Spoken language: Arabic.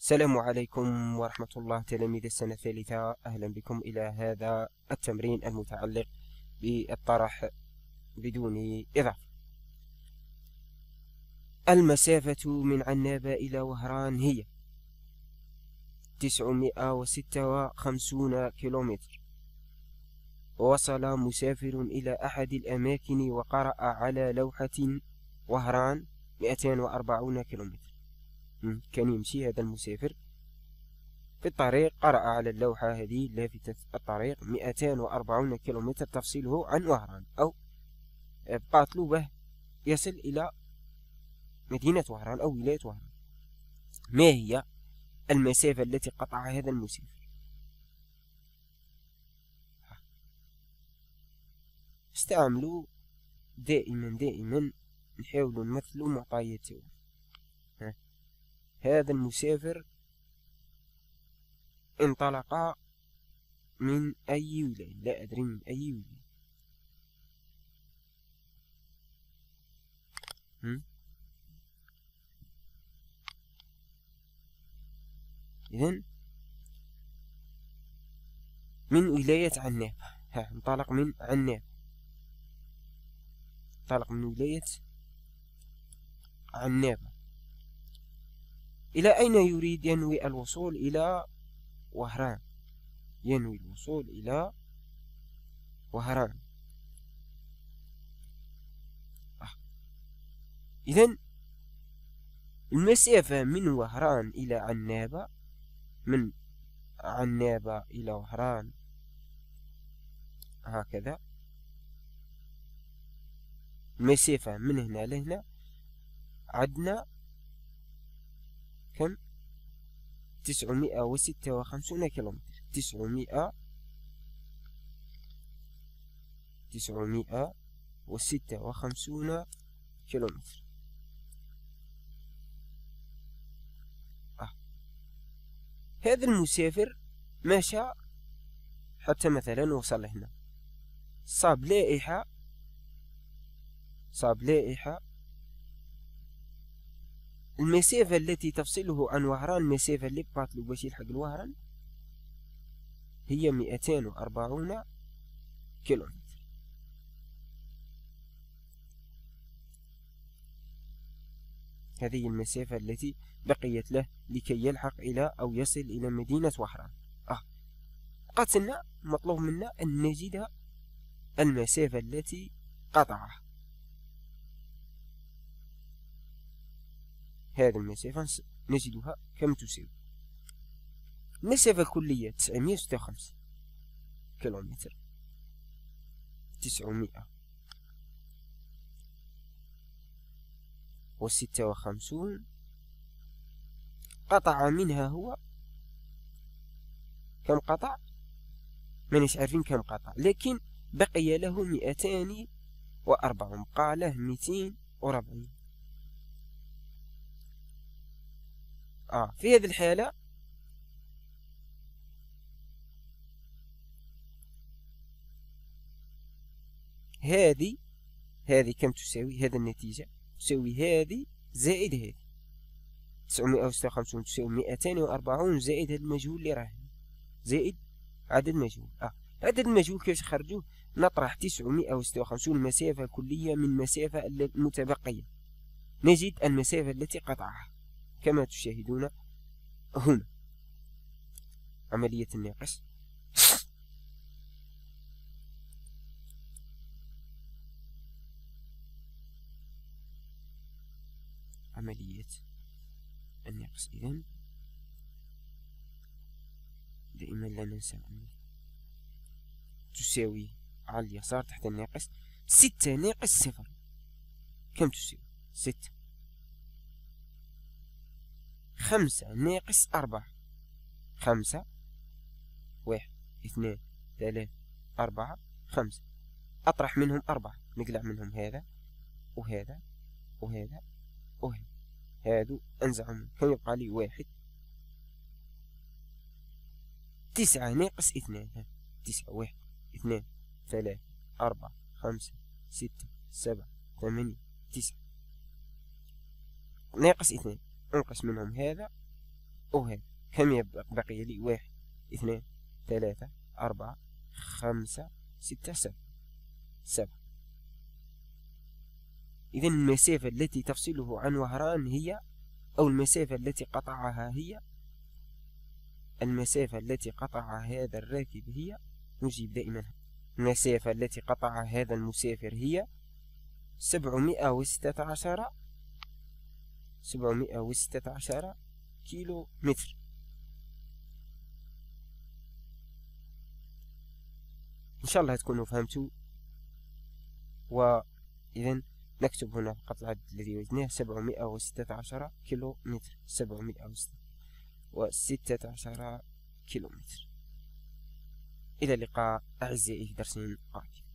السلام عليكم ورحمة الله تلاميذ السنة الثالثة، أهلا بكم إلى هذا التمرين المتعلق بالطرح بدون إضافة. المسافة من عنابة إلى وهران هي 956 كيلومتر. وصل مسافر إلى أحد الأماكن وقرأ على لوحة وهران 240 كيلومتر. كان يمشي هذا المسافر في الطريق، قرأ على اللوحة هذه لافتة الطريق 240 كيلومتر تفصله عن وهران، أو بقات له به يصل إلى مدينة وهران أو ولاية وهران. ما هي المسافة التي قطعها هذا المسافر؟ استعملوا دائما نحاولوا نمثلوا معطيات. هذا المسافر انطلق من أي ولاية؟ لا أدري من أي ولاية. إذن من ولاية عنابة. انطلق من عنابة، انطلق من ولاية عنابة. إلى أين يريد؟ ينوي الوصول إلى وهران، ينوي الوصول إلى وهران. إذن المسافة من وهران إلى عنابة، من عنابة إلى وهران هكذا، المسافة من هنا لهنا عندنا كم؟ 956 كيلومتر. 956 كيلومتر. هذا المسافر مشى حتى مثلا وصل هنا، صاب لائحة المسافة التي تفصله عن وهران، المسافة اللي بقات له باش يلحق الوهران هي 240 كيلومتر. هذه المسافة التي بقيت له لكي يلحق إلى أو يصل إلى مدينة وهران. بقات لنا مطلوب منا أن نجد المسافة التي قطعها. هذه المسافة نجدها كم تساوي؟ المسافة الكلية 956 كيلومتر. 956 قطع منها هو كم قطع؟ مانيش عارفين كم قطع، لكن بقي له 204، بقى له 240. في هذه الحالة هذه كم تساوي؟ هذا النتيجة تساوي هذه زائد هذه. 956 تساوي 240 زائد هذا المجهول اللي راه زائد عدد مجهول. عدد المجهول كيفاش نخرجوه؟ نطرح 956 المسافة الكلية من المسافة المتبقية، نجد المسافة التي قطعها كما تشاهدون هنا. عملية الناقص. عملية الناقص. إذن دائما لا ننسى أن تساوي على اليسار تحت الناقص 6 ناقص 0 كم تساوي؟ 6. 5 ناقص 4 5. 1 2 3 4 5. أطرح منهم 4، نقلع منهم هذا وهذا وهذا وهذا، هادو أنزعهم كم يبقى لي؟ 1. 9 ناقص 2 9. 1 2 3 4 5 6 7 8 9 ناقص 2، انقص منهم هذا هذا كم يبقى بقي لي؟ 1 2 3 4 5 6 7. إذن المسافة التي تفصله عن وهران هي، أو المسافة التي قطعها هي، المسافة التي قطع هذا الراكب هي، نجيب دائما المسافة التي قطع هذا المسافر هي 716 كيلو متر. إن شاء الله تكونوا فهمتوا. وإذن نكتب هنا فقط العدد الذي وجدناه 716 كيلو متر، 716 كيلو متر. إلى اللقاء أعزائي في درس قادم.